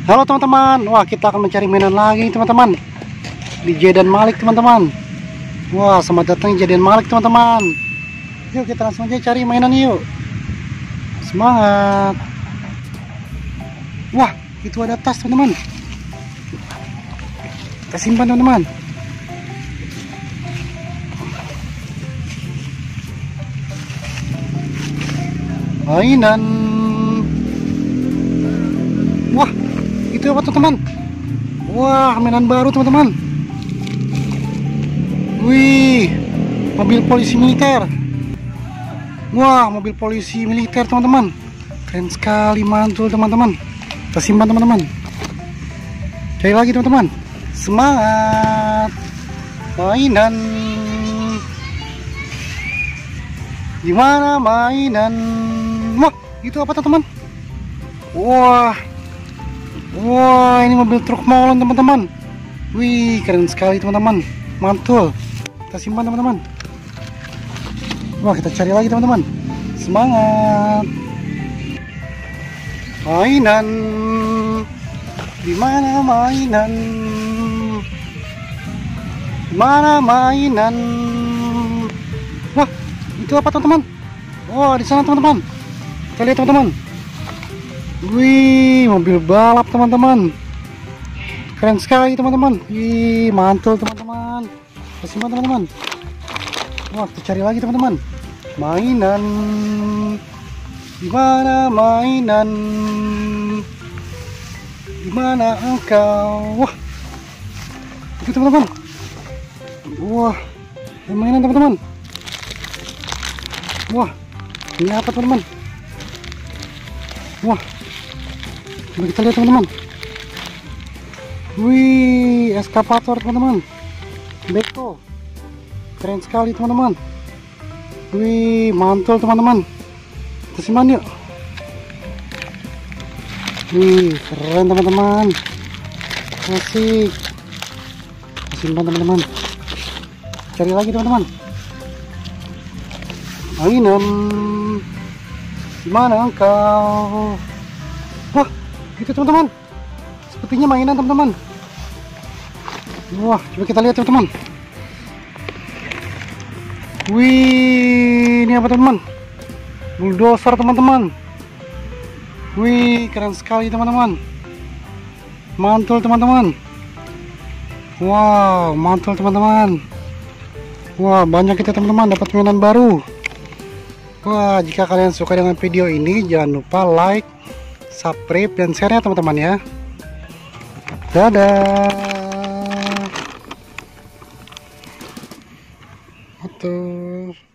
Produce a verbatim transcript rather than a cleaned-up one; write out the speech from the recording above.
Halo teman-teman, wah kita akan mencari mainan lagi teman-teman di Jayden Malik teman-teman. Wah, selamat datang di Jayden Malik teman-teman. Yuk kita langsung aja cari mainan yuk. Semangat. Wah, itu ada tas teman-teman. Kita simpan teman-teman. Mainan. Wah, itu apa teman-teman? Wah, mainan baru teman-teman. Wih, mobil polisi militer. Wah, mobil polisi militer teman-teman. Keren sekali, mantul teman-teman. Kita simpan teman-teman. Cari lagi teman-teman. Semangat. Mainan. Gimana mainan? Wah, itu apa teman-teman? Wah. Wah, ini mobil truk molen teman-teman. Wih, keren sekali teman-teman. Mantul. Kita simpan teman-teman. Wah, kita cari lagi teman-teman. Semangat. Mainan. Di mana mainan? Di mana mainan? Wah, itu apa teman-teman? Wah, di sana teman-teman. Kita lihat teman-teman. Wih, mobil balap teman-teman. Keren sekali teman-teman. Wih, mantul teman-teman. Kita simpan teman-teman. Wah, kita cari lagi teman-teman. Mainan. Gimana mainan? Gimana engkau? Wah, itu teman-teman. Wah, ada mainan teman-teman. Wah, ini apa teman-teman? Wah, coba kita lihat teman-teman. Wih, eskavator teman-teman. Beko. Keren sekali teman-teman. Wih, mantul teman-teman. Kita simpan yuk. Wih, keren teman-teman. Asik. Kita simpan teman-teman. Cari lagi teman-teman. Mainan. Gimana engkau? Wah, itu teman-teman. Sepertinya mainan teman-teman. Wah, coba kita lihat teman-teman. Wih, ini apa teman-teman? Bulldozer teman-teman. Wih, keren sekali teman-teman. Mantul teman-teman. Wow, mantul teman-teman. Wah, banyak kita teman-teman dapat mainan baru. Wah, jika kalian suka dengan video ini, jangan lupa like, subscribe, dan share ya teman-teman ya. Dadah. Atur.